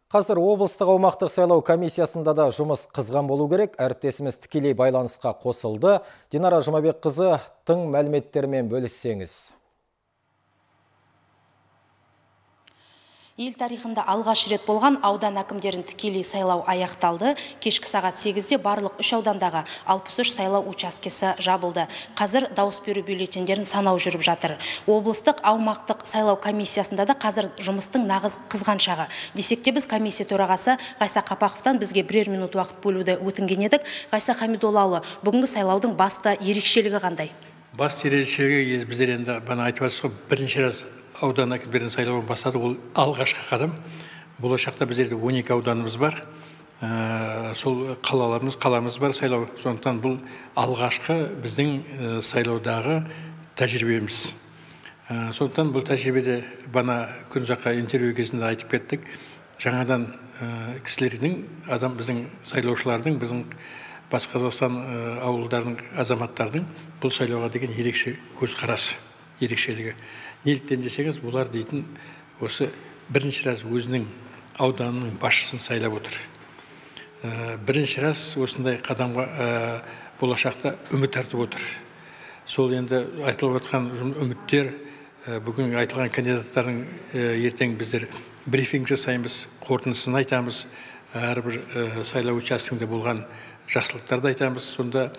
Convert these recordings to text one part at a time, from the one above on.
Қазір облыстық аумақтық сайлау комиссиясында да жұмыс қызған болу керек. Әріптесіміз тікелей байланысқа қосылды. Динара Жұмабекқызы, тың мәліметтермен бөліссеңіз. Ел тарихында алғаш рет болған аудан әкімдерін тікелей сайлау аяқталды. Кешкі сағат 8-де барлық 3 аудандағы 63 сайлау учаскесі жабылды. Қазір дауыс беру бюллетендерін санау жүріп жатыр. Облыстық аумақтық сайлау комиссиясында да қазір жұмыстың нағыз қызған шағы. Десек те біз комиссия төрағасы Ғайса Қапақовтан бізге бірер минут уақыт бөлуді өтінген едік. Ғайса Хамидоллаұлы, бүгінгі сайлаудың басты ерекшелігі қандай? Басты ерекшелігі біздер енді бана айтып жатсыз ғой, бірінші раз аудан әкімдерін сайлауын бастады. Ол алғашқы қадам. Болашақта біздерде 12 ауданымыз бар. Сол қаламыз бар сайлау. Сондықтан бұл алғашқы біздің сайлаудағы тәжірибеміз. Сондықтан бұл тәжірибеде бана күн жаққа интервью кезінде айтып кеттік. Жаңадан кісілердің, біздің сайлаушылардың, біздің Батыс Қазақстан ауылдарының азаматтардың бұл сайлауға деген ерекше көзқарасы, ерекшелігі. Неліктен десеңіз, бұлар дейтін осы бірінші раз өзінің ауданының басшысын сайлап отыр. Бірінші раз осындай қадамға болашақта үміт артып отыр. Сол енді айтылып отқан үміттер, бүгін айтылған кандидаттардың ертең біздер брифинг жасаймыз, қорытындысын айтамыз, әрбір сайлау учаскесінде болған жақсылықтарды айтамыз. Сонда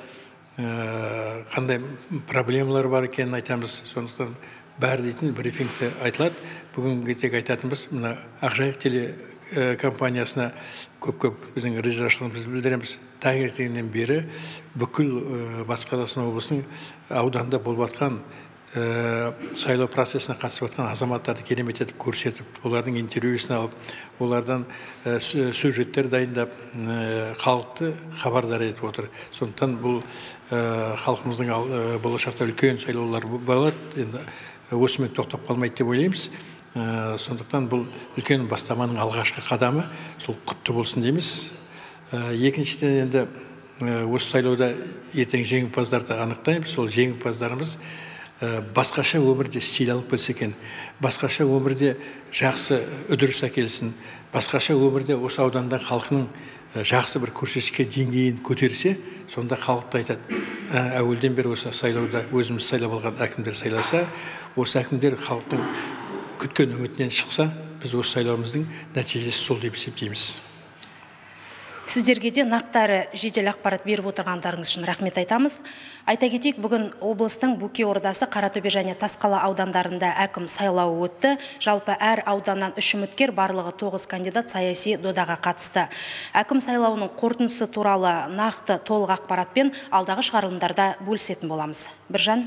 қандай проблемалар бар екенін айтамыз. Сондықтан бәрі дейтін брифингте айтылады. Бүгінгі тек айтатынбыз, мына Ақжайық телекомпаниясына көп біздің ризашылығымызды білдіреміз. Таңертеңнен бері бүкіл Батыс Қазақстан облысының ауданда болып жатқан сайлау процесіне қатысып жатқан азаматтарды керемет етіп көрсетіп, олардың интервьюсін алып, олардан сюжеттер дайындап, халықты хабардар етіп отыр. Сондықтан бұл халқымыздың болашақта үлкен сайлаулар болады. Енді осымен тоқтап қалмайды деп ойлаймыз. Сондықтан бұл үлкен бастаманың алғашқы қадамы, сол құтты болсын дейміз. Екіншіден енді осы сайлауда ертең жеңімпаздарды анықтаймыз. Сол жеңімпаздарымыз басқаша өмірде стиль алып келсе екен, басқаша өмірде жақсы үдеріс әкелсін, басқаша өмірде осы ауданда халқының жақсы бір көрсеткішке деңгейін көтерсе, сонда халықты айтады. Әуелден бері осы сайлауда өзіміз сайлап алған әкімдер сайласа, осы әкімдер халықтың күткен үмітінен шықса, біз осы сайлауымыздың нәтижесі сол деп есептейміз. Сіздерге де нақтары жедел ақпарат беріп отырғандарыңыз үшін рахмет айтамыз. Айта кетейік, бүгін облыстың Бөкей Ордасы, Қаратөбе және Тасқала аудандарында әкім сайлауы өтті. Жалпы әр ауданнан 3 үміткер, барлығы 9 кандидат саяси додаға қатысты. Әкім сайлауының қорытындысы туралы нақты толық ақпаратпен алдағы шығарылымдарда бөлісетін боламыз. Біржан.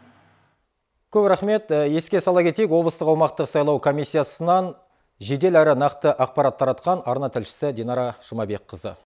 Көп рахмет. Еске сала кетейік, облыстық аумақтық сайлау комиссиясынан жедел әрі нақты ақпарат таратқан арна тілшісі Динара Жұмабекқызы.